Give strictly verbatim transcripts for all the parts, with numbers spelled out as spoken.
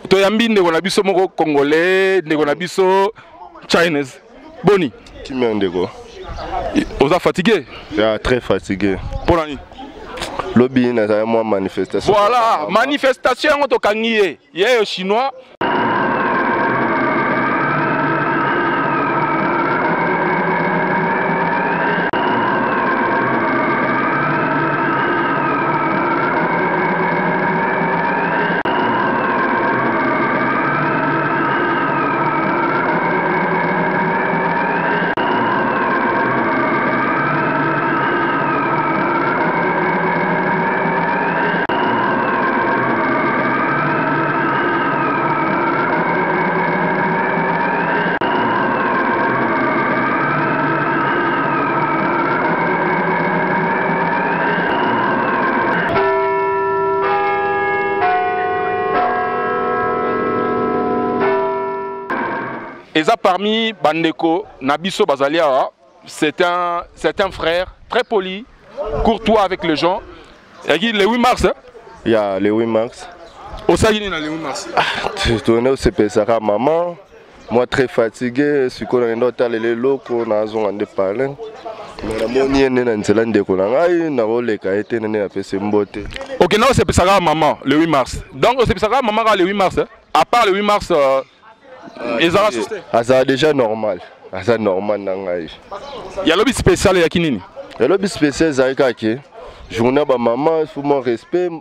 Toyambi ndeko na biso moko congolais, ndeko na biso Chinese. Boni. Qui m'a ndeko? Vous êtes fatigué? Yeah, très fatigué. Pour l'année. Lobby n'a moi manifestation. Voilà, manifestation on to kangié. Yé chinois. Et ça parmi Bandeko, Nabiso Bazalia, c'est un, c'est un frère très poli, courtois avec les gens. Il le huit mars. Hein? Il y a le huit mars. Au Sagini, le huit mars. Tu tournes au C P S A maman. Moi très fatigué, je suis dans les locaux, on a besoin de parler. Ok, non, c'est ça maman, le huit mars. Donc, c'est ça maman le huit mars. Hein? À part le huit mars. Euh, Ah, ça déjà normal. Ah, ça normal. Il y a lobby spécial et Yakinini. Il y a lobby spécial, ça y est. Journée à maman, il faut mon respect.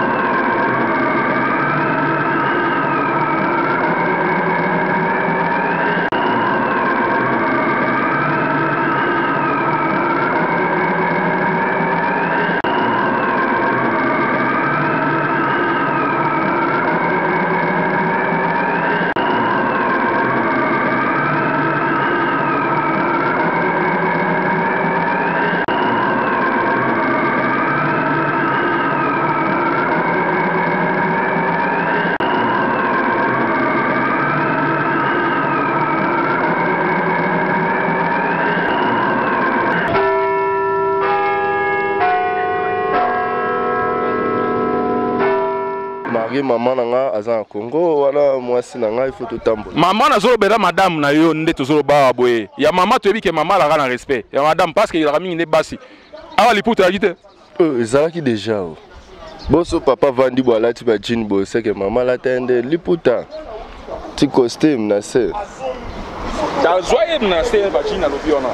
Maman nanga aza Congo wala mwasi nanga il faut tout tambola. Maman na zolo bela madame na yo nde to zolo ba boye. Ya maman to que maman la na respect. Ya madame parce que il a mis ne basi. Awa liputa agite. Euh ezalaki déjà. Boso papa vandi boala ti ba jean bo c'est que maman la tende liputa. Ti costume na se. Ta zoye na se ba jean na lobiona.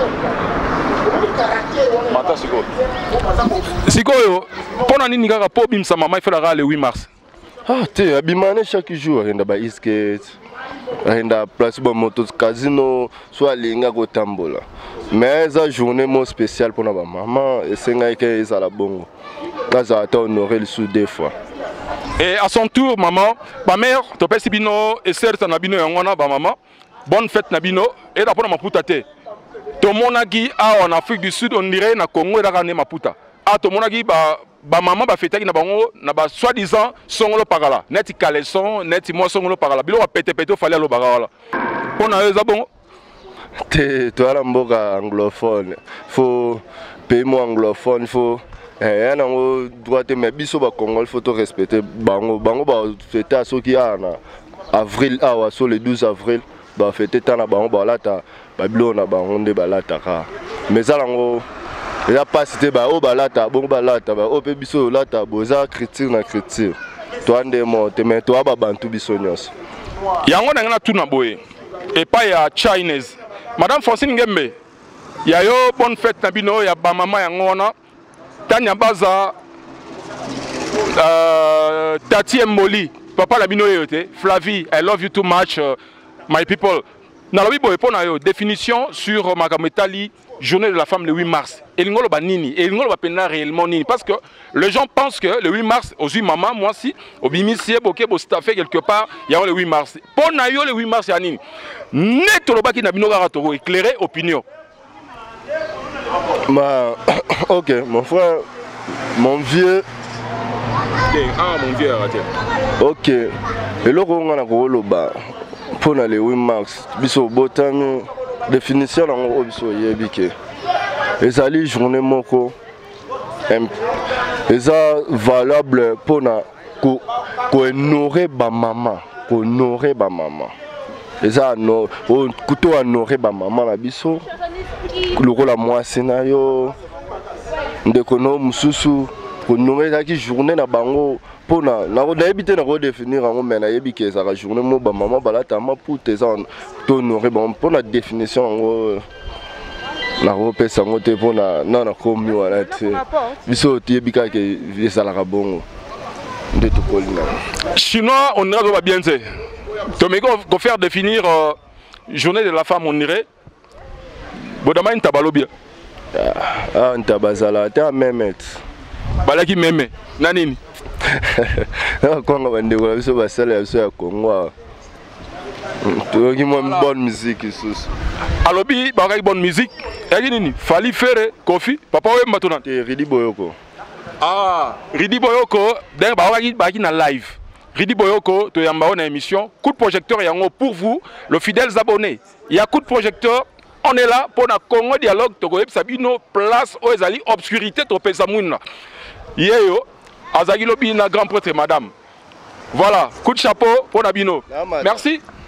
Mata siko. Siko yo pona nini kaka po bimsa maman il fait la le huit mars. Ah, tu abimane chaque jour, il y a des skate, il y a des places de moto casino, soit linga go tambola. Mais cette journée mon spéciale pour ma maman et c'est nga que ils à la bongo. Là ça a honoré le sous deux fois. Et à son tour maman, ma mère, to pesi bino et certes na bino yangona ba maman. Bonne fête na bino et d'apona maputa te. To monaki a en Afrique du Sud on dirait na Congo et la rane maputa. Ah to monaki ba ba maman ba fêter na bango na ba soi-disant songolo parala neti caleçon neti moi songolo parala bilo wa pété pété fallait lo bagala pona eza bongo te to ala mboka anglophone faut pays mo anglophone faut eh na ngo droit mais biso ba Congo faut to respecter bango bango ba fêter à soki ana avril awa sur le douze avril ba fêter tana bango ba lata ba bilo na bango nde ba lata ka mais ça ngo il n'y a pas cité ba o balata bon balata ba o pe biso lata boza critique na critique toi ndé monte mais toi ba bantu biso nyos yango na ngana tuna boye et pas ya Chinese madame Francine Ngembe ya yo bonne fête na bino ya ba mama yango na tanya baza euh Tati Mboli papa la bino yote Flavie I love you too much uh, my people na lobi boye pona yo définition sur Magametali journée de la femme le huit mars. Et l'ingolo ba nini, et l'ingolo ba pena réellement nini parce que les gens pensent que le huit mars aux huit maman moi si au bimissier boké bo staffé quelque part il y a le huit mars. Pour na yo le huit mars ya nini. Neto lo ba ki na bino ga to éclairer opinion. Ma OK, mon frère mon vieux ah mon vieux arrêtez. OK. Et le ko ngana ko loba pour na le huit mars biso botami définition dans obiso yebike ezali journée moko eza valable pour na honorer ba maman, honorer ba maman. Et ça no kuto honorer ba maman na biso. Lokola moi scénario ndeko no mususu honorer ça qui journée na bango pona na ko débiter na ko définir en mais na yebi ke ça journée mo ba maman bala tama pour tes ça honorer bon pour la définition en la rope sangote pour na na na komi wala te biso tiyebika ke ça la bongo de tout colina chinois on ira bien c'est to me go faire définir euh, journée de la femme on irait bodama ntabalo bien ah ntabazala ta memet balaki meme nanini konga bande ko biso basala biso ya Congo to ki mo bonne musique isus alobi ba bonne musique yaki nini fali fere kofi papa we matona te Ridi Boyoko ah Ridi Boyoko den ba waki ba ki na live Ridi Boyoko to yamba on émission coup de projecteur yango pour vous le fidèles abonnés il y a coup de projecteur on est là pour na Congo dialogue to ko sabino place o ezali obscurité to pesa muna yeyo azagi lobi na grand prêtre madame voilà coup de chapeau pour Nabino merci.